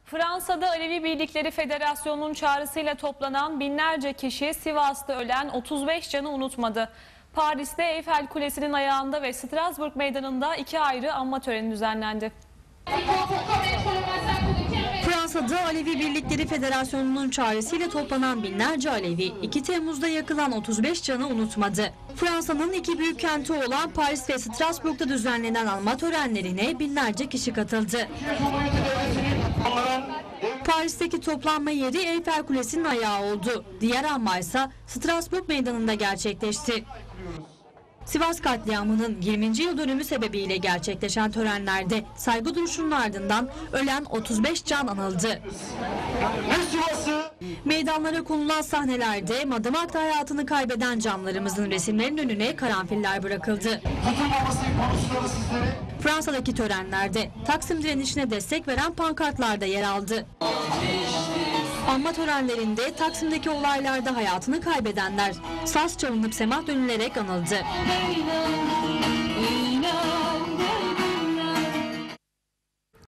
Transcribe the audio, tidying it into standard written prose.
Fransa'da Alevi Birlikleri Federasyonu'nun çağrısıyla toplanan binlerce kişi Sivas'ta ölen 35 canı unutmadı. Paris'te Eyfel Kulesi'nin ayağında ve Strasbourg Meydanı'nda iki ayrı anma töreni düzenlendi. Fransa'da Alevi Birlikleri Federasyonu'nun çağrısıyla toplanan binlerce Alevi 2 Temmuz'da yakılan 35 canı unutmadı. Fransa'nın iki büyük kenti olan Paris ve Strasbourg'da düzenlenen anma törenlerine binlerce kişi katıldı. Paris'teki toplanma yeri Eyfel Kulesi'nin ayağı oldu. Diğer anma ise Strasbourg Meydanı'nda gerçekleşti. Sivas katliamının 20. yıl dönümü sebebiyle gerçekleşen törenlerde saygı duruşunun ardından ölen 35 can anıldı. Meydanlara konulan sahnelerde Madımak'ta hayatını kaybeden canlarımızın resimlerinin önüne karanfiller bırakıldı. Fransa'daki törenlerde Taksim direnişine destek veren pankartlar da yer aldı. Anma törenlerinde Taksim'deki olaylarda hayatını kaybedenler saz çalınıp semah dönülerek anıldı.